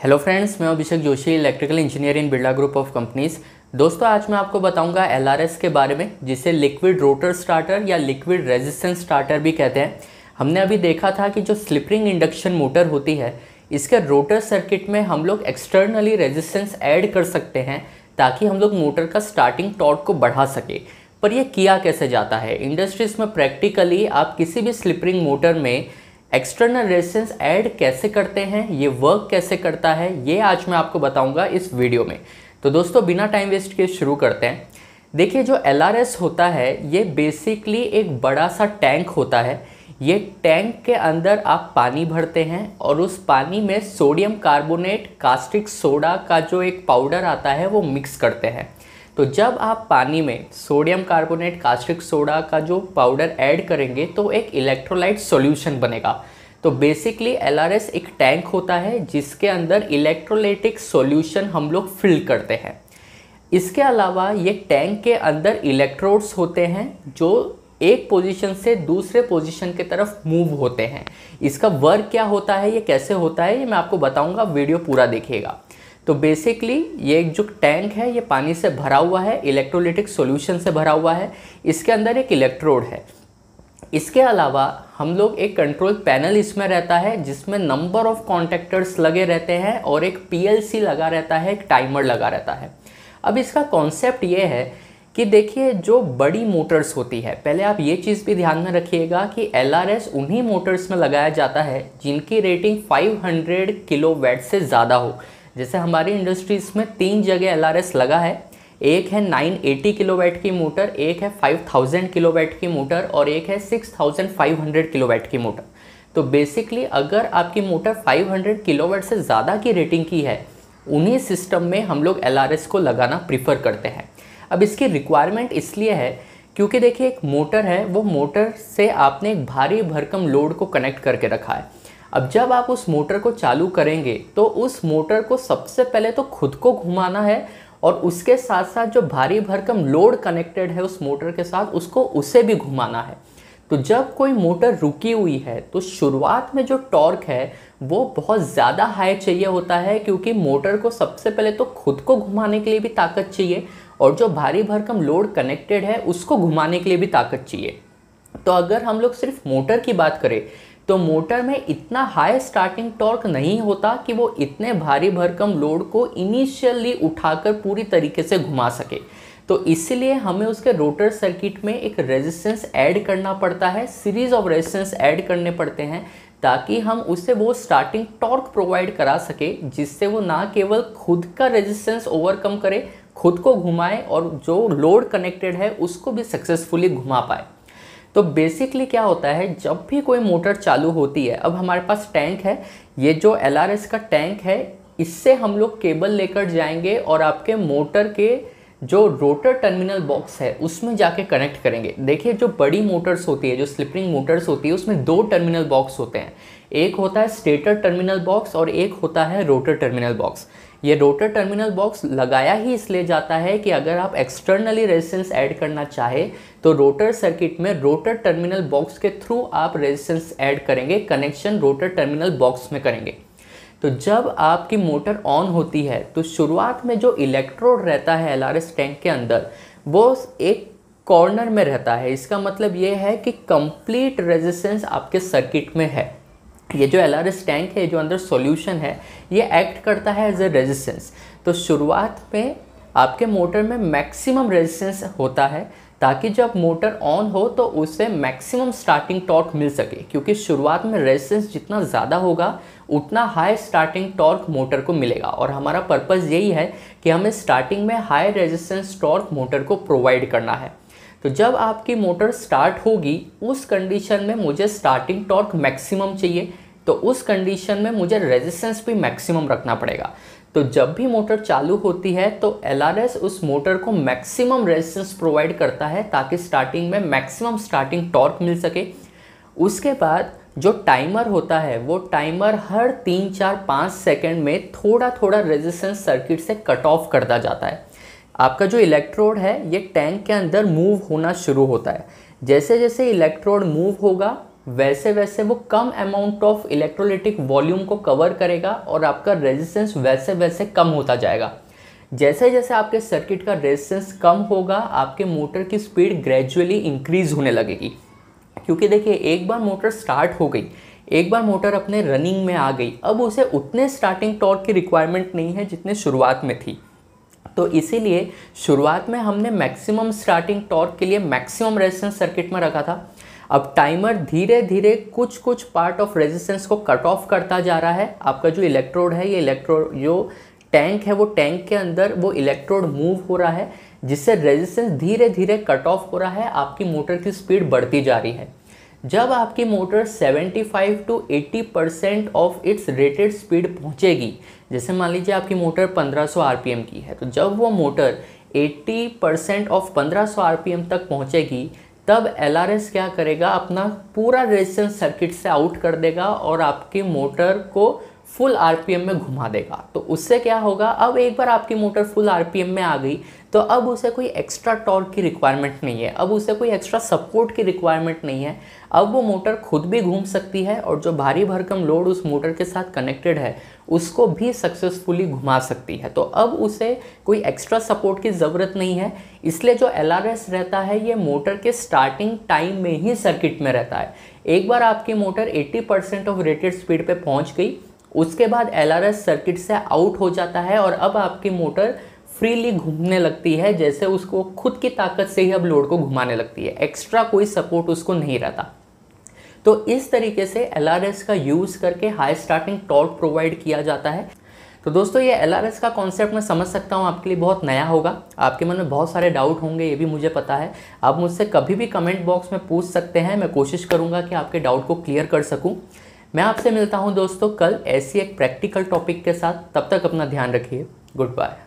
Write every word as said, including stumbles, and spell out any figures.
Hello friends, मैं Abhishek Joshi, electrical engineer in Birla group of companies. दोस्तों, आज मैं आपको बताऊंगा एल आर एस के बारे में, जिसे लिक्विड रोटर स्टार्टर या लिक्विड रेजिस्टेंस स्टार्टर भी कहते हैं। हमने अभी देखा था कि जो स्लिप रिंग इंडक्शन मोटर होती है, इसके रोटर सर्किट में हम लोग एक्सटर्नली रेजिस्टेंस ऐड कर सकते हैं ताकि हम लोग मोटर का स्टार्टिंग टॉर्क को बढ़ा सके। पर यह किया कैसे जाता है? इंडस्ट्रीज में प्रैक्टिकली आप किसी भी स्लिप रिंग मोटर में एक्सटर्नल रेजिस्टेंस ऐड कैसे करते हैं, ये वर्क कैसे करता है, ये आज मैं आपको बताऊंगा इस वीडियो में। तो दोस्तों, बिना टाइम वेस्ट किए शुरू करते हैं। देखिए, जो एल आर एस होता है ये बेसिकली एक बड़ा सा टैंक होता है। ये टैंक के अंदर आप पानी भरते हैं और उस पानी में सोडियम कार्बोनेट, कास्टिक सोडा का जो एक पाउडर आता है वो मिक्स करते हैं। तो जब आप पानी में सोडियम कार्बोनेट, कास्टिक सोडा का जो पाउडर ऐड करेंगे तो एक इलेक्ट्रोलाइट सॉल्यूशन बनेगा। तो बेसिकली एल आर एस एक टैंक होता है जिसके अंदर इलेक्ट्रोलाइटिक सॉल्यूशन हम लोग फिल करते हैं। इसके अलावा ये टैंक के अंदर इलेक्ट्रोड्स होते हैं जो एक पोजीशन से दूसरे पोजीशन की तरफ मूव होते हैं। इसका वर्क क्या होता है, ये कैसे होता है, ये मैं आपको बताऊंगा, वीडियो पूरा देखिएगा। तो बेसिकली ये जो टैंक है ये पानी से भरा हुआ है, इलेक्ट्रोलाइटिक सॉल्यूशन से भरा हुआ है। इसके अंदर एक इलेक्ट्रोड है। इसके अलावा हम लोग एक कंट्रोल पैनल इसमें रहता है जिसमें नंबर ऑफ कॉन्टैक्टर्स लगे रहते हैं और एक पी एल सी लगा रहता है, एक टाइमर लगा रहता है। अब इसका कॉन्सेप्ट ये है कि देखिए, जो बड़ी मोटर्स होती है, पहले आप ये चीज़ भी ध्यान में रखिएगा कि एल आर एस उन्हीं मोटर्स में लगाया जाता है जिनकी रेटिंग पाँच सौ किलोवाट से ज़्यादा हो। जैसे हमारी इंडस्ट्रीज में तीन जगह एल आर एस लगा है। एक है नौ सौ अस्सी किलोवाट की मोटर, एक है पाँच हज़ार किलोवाट की मोटर और एक है छह हज़ार पाँच सौ किलोवाट की मोटर। तो बेसिकली अगर आपकी मोटर पाँच सौ किलोवाट से ज़्यादा की रेटिंग की है, उन्हीं सिस्टम में हम लोग एल आर एस को लगाना प्रीफर करते हैं। अब इसकी रिक्वायरमेंट इसलिए है क्योंकि देखिए, एक मोटर है, वो मोटर से आपने एक भारी भरकम लोड को कनेक्ट करके रखा है। अब जब आप उस मोटर को चालू करेंगे तो उस मोटर को सबसे पहले तो खुद को घुमाना है और उसके साथ साथ जो भारी भरकम लोड कनेक्टेड है उस मोटर के साथ, उसको उसे भी घुमाना है। तो जब कोई मोटर रुकी हुई है तो शुरुआत में जो टॉर्क है वो बहुत ज़्यादा हाई चाहिए होता है, क्योंकि मोटर को सबसे पहले तो खुद को घुमाने के लिए भी ताकत चाहिए और जो भारी भरकम लोड कनेक्टेड है उसको घुमाने के लिए भी ताकत चाहिए। तो अगर हम लोग सिर्फ मोटर की बात करें तो मोटर में इतना हाई स्टार्टिंग टॉर्क नहीं होता कि वो इतने भारी भरकम लोड को इनिशियली उठाकर पूरी तरीके से घुमा सके। तो इसलिए हमें उसके रोटर सर्किट में एक रेजिस्टेंस ऐड करना पड़ता है, सीरीज ऑफ रेजिस्टेंस ऐड करने पड़ते हैं ताकि हम उसे वो स्टार्टिंग टॉर्क प्रोवाइड करा सके जिससे वो ना केवल खुद का रेजिस्टेंस ओवरकम करे, खुद को घुमाए और जो लोड कनेक्टेड है उसको भी सक्सेसफुली घुमा पाए। तो बेसिकली क्या होता है, जब भी कोई मोटर चालू होती है, अब हमारे पास टैंक है, ये जो एल आर एस का टैंक है, इससे हम लोग केबल लेकर जाएंगे और आपके मोटर के जो रोटर टर्मिनल बॉक्स है उसमें जाके कनेक्ट करेंगे। देखिए, जो बड़ी मोटर्स होती है, जो स्लिप रिंग मोटर्स होती है, उसमें दो टर्मिनल बॉक्स होते हैं। एक होता है स्टेटर टर्मिनल बॉक्स और एक होता है रोटर टर्मिनल बॉक्स। ये रोटर टर्मिनल बॉक्स लगाया ही इसलिए जाता है कि अगर आप एक्सटर्नली रेजिस्टेंस ऐड करना चाहे तो रोटर सर्किट में रोटर टर्मिनल बॉक्स के थ्रू आप रेजिस्टेंस ऐड करेंगे, कनेक्शन रोटर टर्मिनल बॉक्स में करेंगे। तो जब आपकी मोटर ऑन होती है तो शुरुआत में जो इलेक्ट्रोड रहता है एल आर एस टैंक के अंदर, वो एक कॉर्नर में रहता है। इसका मतलब ये है कि कंप्लीट रेजिस्टेंस आपके सर्किट में है। ये जो एल आर एस टैंक है, जो अंदर सॉल्यूशन है, ये एक्ट करता है एज ए रेजिस्टेंस। तो शुरुआत में आपके मोटर में मैक्सिमम रेजिस्टेंस होता है ताकि जब मोटर ऑन हो तो उसे मैक्सिमम स्टार्टिंग टॉर्क मिल सके, क्योंकि शुरुआत में रेजिस्टेंस जितना ज़्यादा होगा उतना हाई स्टार्टिंग टॉर्क मोटर को मिलेगा। और हमारा पर्पज़ यही है कि हमें स्टार्टिंग में हाई रेजिस्टेंस टॉर्क मोटर को प्रोवाइड करना है। तो जब आपकी मोटर स्टार्ट होगी, उस कंडीशन में मुझे स्टार्टिंग टॉर्क मैक्सिमम चाहिए, तो उस कंडीशन में मुझे रेजिस्टेंस भी मैक्सिमम रखना पड़ेगा। तो जब भी मोटर चालू होती है तो एल आर एस उस मोटर को मैक्सिमम रेजिस्टेंस प्रोवाइड करता है ताकि स्टार्टिंग में मैक्सिमम स्टार्टिंग टॉर्क मिल सके। उसके बाद जो टाइमर होता है, वो टाइमर हर तीन चार पाँच सेकेंड में थोड़ा थोड़ा रेजिस्टेंस सर्किट से कट ऑफ करता जाता है। आपका जो इलेक्ट्रोड है ये टैंक के अंदर मूव होना शुरू होता है। जैसे जैसे इलेक्ट्रोड मूव होगा वैसे वैसे वो कम अमाउंट ऑफ इलेक्ट्रोलाइटिक वॉल्यूम को कवर करेगा और आपका रेजिस्टेंस वैसे वैसे कम होता जाएगा। जैसे जैसे आपके सर्किट का रेजिस्टेंस कम होगा, आपके मोटर की स्पीड ग्रेजुअली इंक्रीज होने लगेगी। क्योंकि देखिए, एक बार मोटर स्टार्ट हो गई, एक बार मोटर अपने रनिंग में आ गई, अब उसे उतने स्टार्टिंग टॉर्क की रिक्वायरमेंट नहीं है जितने शुरुआत में थी। तो इसीलिए शुरुआत में हमने मैक्सिमम स्टार्टिंग टॉर्क के लिए मैक्सिमम रेजिस्टेंस सर्किट में रखा था। अब टाइमर धीरे धीरे कुछ कुछ पार्ट ऑफ रेजिस्टेंस को कट ऑफ करता जा रहा है। आपका जो इलेक्ट्रोड है, ये इलेक्ट्रोड जो टैंक है, वो टैंक के अंदर वो इलेक्ट्रोड मूव हो रहा है, जिससे रेजिस्टेंस धीरे धीरे कट ऑफ हो रहा है। आपकी मोटर की स्पीड बढ़ती जा रही है। जब आपकी मोटर पचहत्तर टू अस्सी percent of its rated speed पहुंचेगी, जैसे मान लीजिए आपकी मोटर पंद्रह सौ आरपीएम की है, तो जब वो मोटर अस्सी परसेंट ऑफ पंद्रह सौ आरपीएम तक पहुंचेगी, तब एल आर एस क्या करेगा, अपना पूरा रेजिस्टेंस सर्किट से आउट कर देगा और आपकी मोटर को फुल आरपीएम में घुमा देगा। तो उससे क्या होगा, अब एक बार आपकी मोटर फुल आरपीएम में आ गई तो अब उसे कोई एक्स्ट्रा टॉर्क की रिक्वायरमेंट नहीं है, अब उसे कोई एक्स्ट्रा सपोर्ट की रिक्वायरमेंट नहीं है। अब वो मोटर खुद भी घूम सकती है और जो भारी भरकम लोड उस मोटर के साथ कनेक्टेड है उसको भी सक्सेसफुली घुमा सकती है। तो अब उसे कोई एक्स्ट्रा सपोर्ट की ज़रूरत नहीं है। इसलिए जो एल आर एस रहता है, ये मोटर के स्टार्टिंग टाइम में ही सर्किट में रहता है। एक बार आपकी मोटर अस्सी परसेंट ऑफ रेटेड स्पीड पे पहुंच गई, उसके बाद एल आर एस सर्किट से आउट हो जाता है और अब आपकी मोटर फ्रीली घूमने लगती है, जैसे उसको खुद की ताकत से ही अब लोड को घुमाने लगती है, एक्स्ट्रा कोई सपोर्ट उसको नहीं रहता। तो इस तरीके से एल आर एस का यूज़ करके हाई स्टार्टिंग टॉर्क प्रोवाइड किया जाता है। तो दोस्तों, ये एल आर एस का कॉन्सेप्ट मैं समझ सकता हूँ आपके लिए बहुत नया होगा, आपके मन में बहुत सारे डाउट होंगे, ये भी मुझे पता है। आप मुझसे कभी भी कमेंट बॉक्स में पूछ सकते हैं, मैं कोशिश करूँगा कि आपके डाउट को क्लियर कर सकूँ। मैं आपसे मिलता हूँ दोस्तों कल ऐसी एक प्रैक्टिकल टॉपिक के साथ। तब तक अपना ध्यान रखिए। Good bye.